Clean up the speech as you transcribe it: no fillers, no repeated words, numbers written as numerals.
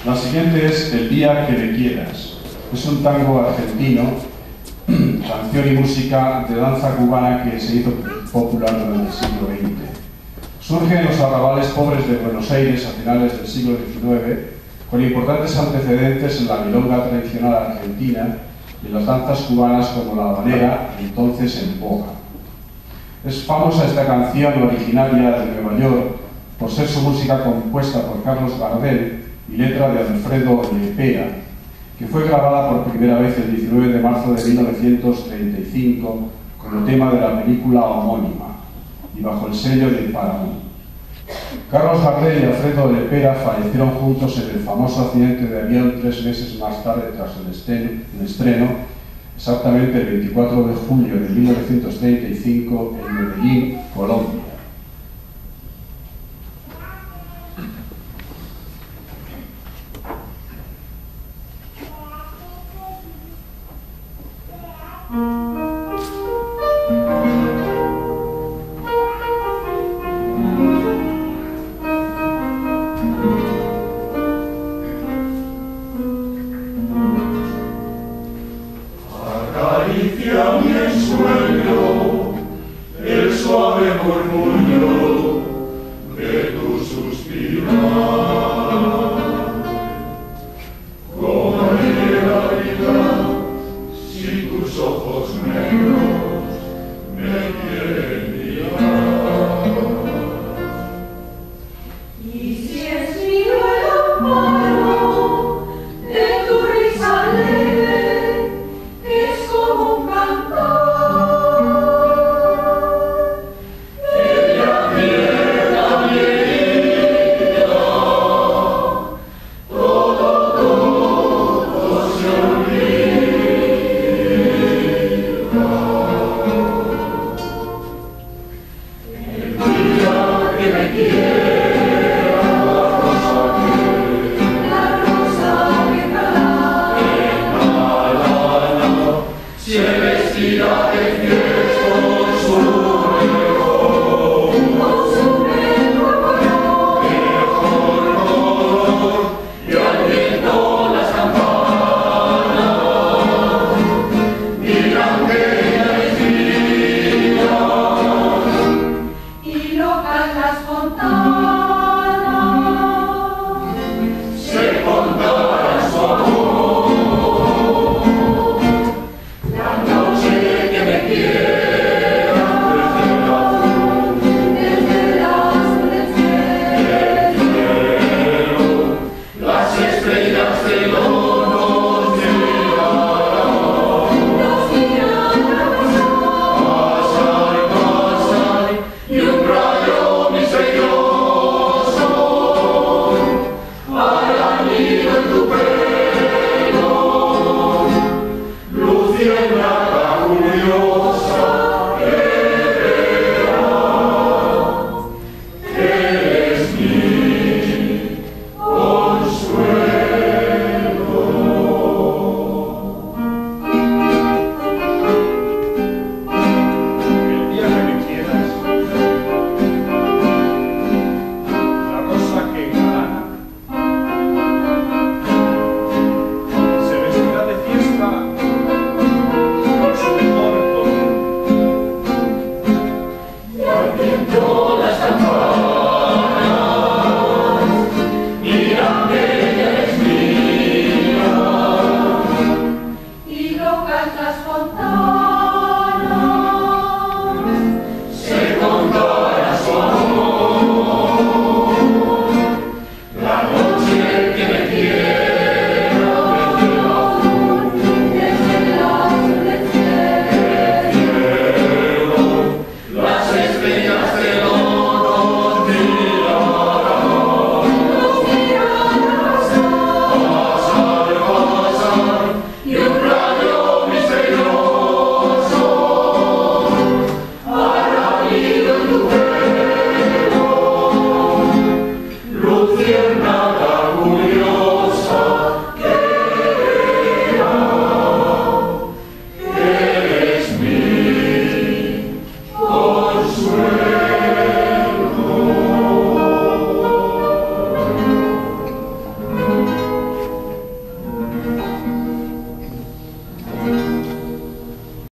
La siguiente es El día que me quieras. Es un tango argentino, canción y música de danza cubana que se hizo popular durante el siglo XX. Surge en los arrabales pobres de Buenos Aires a finales del siglo XIX, con importantes antecedentes en la milonga tradicional argentina y en las danzas cubanas como la habanera, entonces en boga. Es famosa esta canción originaria de Nueva York por ser su música compuesta por Carlos Gardel y letra de Alfredo Lepera, que fue grabada por primera vez el 19 de marzo de 1935 como tema de la película homónima y bajo el sello de Paramount. Carlos Gardel y Alfredo Lepera fallecieron juntos en el famoso accidente de avión 3 meses más tarde tras el estreno, exactamente el 24 de julio de 1935 en Medellín, Colombia.